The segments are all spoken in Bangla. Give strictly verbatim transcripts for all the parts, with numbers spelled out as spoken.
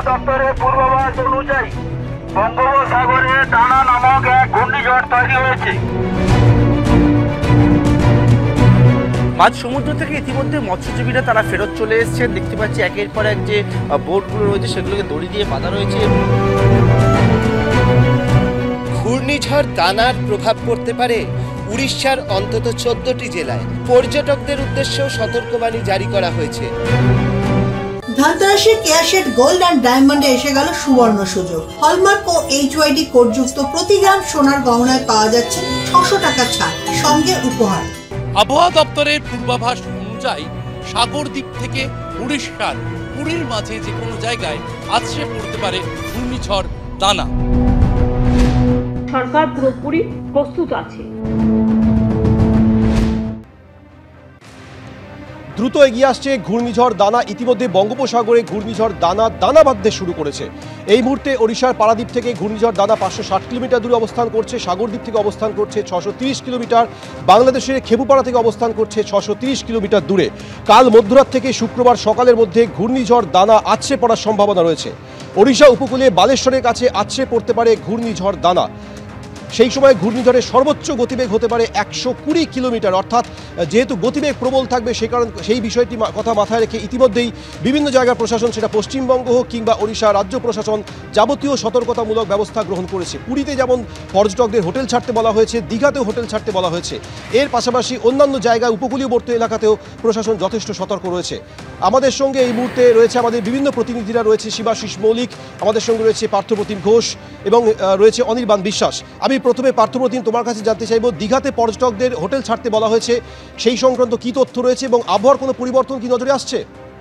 দপ্তরের পূর্বাভাস অনুযায়ী বঙ্গোপসাগরে দানা নামক এক ঘূর্ণিঝড় তৈরি হয়েছে। মাঝ সমুদ্র থেকে ইতিমধ্যে মৎস্যজীবীরা তারা ফেরত চলে এসেছেন। দেখতে পাচ্ছি একের পর এক যে বোটগুলো রয়েছে সেগুলোকে দড়ি দিয়ে বাঁধা রয়েছে। ঘূর্ণিঝড় দানার প্রভাব পড়তে পারে উড়িষ্যার অন্তত চোদ্দটি জেলায়। পর্যটকদের উদ্দেশ্যেও সতর্কবাণী জারি করা হয়েছে। ধানতেরাসে কেয়াশেড গোল্ড অ্যান্ড ডায়মন্ডে এসে গেল সুবর্ণ সুযোগ। হলমার্ক ও এইচওয়াইডি কোডযুক্ত প্রতি গ্রাম সোনার গহনায় পাওয়া যাচ্ছে ছশো টাকা ছাড়, সঙ্গে উপহার। আবহাওয়া দপ্তরের পূর্বাভাস অনুযায়ী সাগর দ্বীপ থেকে উড়িষ্যার পুরীর মাঝে যে কোনো জায়গায় আছড়ে পড়তে পারে ঘূর্ণিঝড় দানা। সরকার পুরোপুরি প্রস্তুত আছে। দ্রুত এগিয়ে আসছে ঘূর্ণিঝড় দানা। ইতিমধ্যে বঙ্গোপসাগরে ঘূর্ণিঝড় দানা দানা বাঁধতে শুরু করেছে। এই মুহূর্তে ওড়িশার পারাদ্বীপ থেকে ঘূর্ণিঝড় দানা পাঁচশো ষাট কিলোমিটার দূরে অবস্থান করছে। সাগরদ্বীপ থেকে অবস্থান করছে ছশো তিরিশ কিলোমিটার। বাংলাদেশের খেপুপাড়া থেকে অবস্থান করছে ছশো তিরিশ কিলোমিটার দূরে। কাল মধ্যরাত থেকে শুক্রবার সকালের মধ্যে ঘূর্ণিঝড় দানা আছড়ে পড়ার সম্ভাবনা রয়েছে। ওড়িশা উপকূলে বালেশ্বরের কাছে আছড়ে পড়তে পারে ঘূর্ণিঝড় দানা। সেই সময় ঘূর্ণিঝড়ের সর্বোচ্চ গতিবেগ হতে পারে একশো কুড়ি কিলোমিটার। অর্থাৎ যেহেতু গতিবেগ প্রবল থাকবে সেই কারণ সেই বিষয়টি কথা মাথায় রেখে ইতিমধ্যেই বিভিন্ন জায়গার প্রশাসন, সেটা পশ্চিমবঙ্গ হোক কিংবা ওড়িশা রাজ্য প্রশাসন, যাবতীয় সতর্কতামূলক ব্যবস্থা গ্রহণ করেছে। পুরীতে যেমন পর্যটকদের হোটেল ছাড়তে বলা হয়েছে, দীঘাতেও হোটেল ছাড়তে বলা হয়েছে। এর পাশাপাশি অন্যান্য জায়গায় উপকূলীয়বর্তী এলাকাতেও প্রশাসন যথেষ্ট সতর্ক রয়েছে। আমাদের সঙ্গে এই মুহূর্তে রয়েছে আমাদের বিভিন্ন প্রতিনিধিরা, রয়েছে শিবাশিস মৌলিক, আমাদের সঙ্গে রয়েছে পার্থপ্রতিম ঘোষ এবং রয়েছে অনির্বাণ বিশ্বাস। আমি প্রথমে পার্থপ্রতিম তোমার কাছে জানতে চাইব, দীঘাতে পর্যটকদের হোটেল ছাড়তে বলা হয়েছে, সেই সংক্রান্ত কি তথ্য রয়েছে এবং আবহাওয়ার কোনো পরিবর্তন কি নজরে আসছে?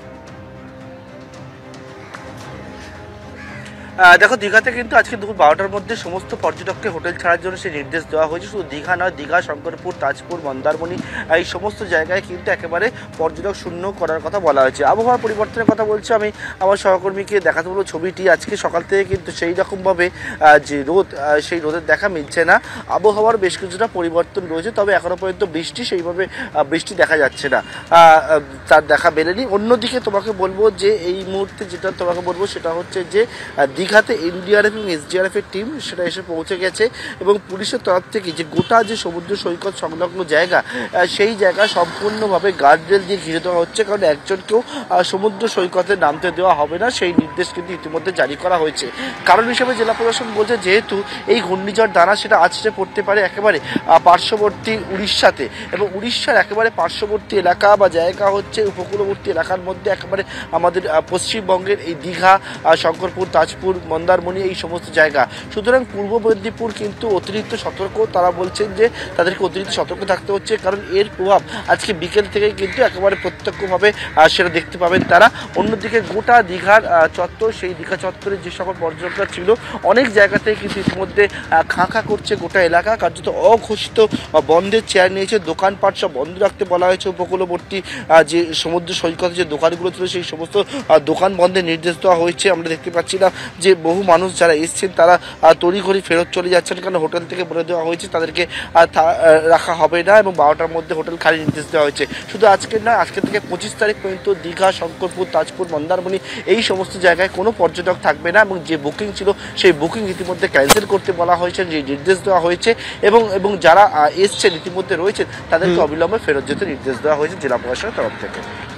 দেখো, দীঘাতে কিন্তু আজকে দুপুর বারোটার মধ্যে সমস্ত পর্যটককে হোটেল ছাড়ার জন্য সে নির্দেশ দেওয়া হয়েছে। শুধু দীঘা নয়, দীঘা, শঙ্করপুর, তাজপুর, মন্দারমণি এই সমস্ত জায়গায় কিন্তু একেবারে পর্যটক শূন্য করার কথা বলা হয়েছে। আবহাওয়ার পরিবর্তনের কথা বলছে, আমি আমার সহকর্মীকে দেখাতে বলবো ছবিটি। আজকে সকাল থেকে কিন্তু সেই রকমভাবে যে রোদ, সেই রোদের দেখা মিলছে না। আবহাওয়ার বেশ কিছুটা পরিবর্তন রয়েছে, তবে এখনও পর্যন্ত বৃষ্টি সেইভাবে বৃষ্টি দেখা যাচ্ছে না, তার দেখা মেলেনি। অন্যদিকে তোমাকে বলবো যে এই মুহূর্তে যেটা তোমাকে বলবো সেটা হচ্ছে যে দীঘাতে এনডিআরএফ এবং এসডিআরএফ এর টিম সেটা এসে পৌঁছে গেছে এবং পুলিশের তরফ থেকে যে গোটা যে সমুদ্র সৈকত সংলগ্ন জায়গা, সেই জায়গা সম্পূর্ণভাবে গার্ডরেল দিয়ে ঘিরে দেওয়া হচ্ছে, কারণ একজনকেও সমুদ্র সৈকতে নামতে দেওয়া হবে না, সেই নির্দেশ কিন্তু ইতিমধ্যে জারি করা হয়েছে। কারণ হিসেবে জেলা প্রশাসন বলছে যেহেতু এই ঘূর্ণিঝড় দানা সেটা আছড়ে পড়তে পারে একেবারে পার্শ্ববর্তী উড়িষ্যাতে, এবং উড়িষ্যার একেবারে পার্শ্ববর্তী এলাকা বা জায়গা হচ্ছে উপকূলবর্তী এলাকার মধ্যে একেবারে আমাদের পশ্চিমবঙ্গের এই দীঘা, শঙ্করপুর, তাজপুর, মন্দারমণি এই সমস্ত জায়গা। সুতরাং পূর্ব মেদিনীপুর কিন্তু অতিরিক্ত সতর্ক। তারা বলছেন যে তাদেরকে অতিরিক্ত সতর্ক থাকতে হচ্ছে, কারণ এর প্রভাব আজকে বিকেল থেকে কিন্তু একেবারে প্রত্যক্ষভাবে সেটা দেখতে পাবেন তারা। অন্যদিকে গোটা দীঘার চত্বর, সেই দীঘা চত্বরে যে সকল পর্যটকরা ছিল অনেক জায়গাতে কিন্তু ইতিমধ্যে খাঁ খাঁ করছে গোটা এলাকা। কার্যত অঘোষিত বন্ধের চেয়ার নিয়েছে, দোকানপাট সব বন্ধ রাখতে বলা হয়েছে। উপকূলবর্তী যে সমুদ্র সৈকতে যে দোকানগুলো ছিল সেই সমস্ত দোকান বন্ধের নির্দেশ দেওয়া হয়েছে। আমরা দেখতে পাচ্ছি না যে বহু মানুষ যারা এসছেন তারা তড়িঘড়ি ফেরত চলে যাচ্ছেন, কারণ হোটেল থেকে বলে দেওয়া হয়েছে তাদেরকে রাখা হবে না এবং বারোটার মধ্যে হোটেল খালি নির্দেশ দেওয়া হয়েছে। শুধু আজকের নয়, আজকে থেকে পঁচিশ তারিখ পর্যন্ত দীঘা, শঙ্করপুর, তাজপুর, মন্দারমণি এই সমস্ত জায়গায় কোনো পর্যটক থাকবে না এবং যে বুকিং ছিল সেই বুকিং ইতিমধ্যে ক্যান্সেল করতে বলা হয়েছে, যে নির্দেশ দেওয়া হয়েছে এবং এবং যারা এসছেন ইতিমধ্যে রয়েছেন তাদেরকে অবিলম্বে ফেরত যেতে নির্দেশ দেওয়া হয়েছে জেলা প্রশাসনের তরফ থেকে।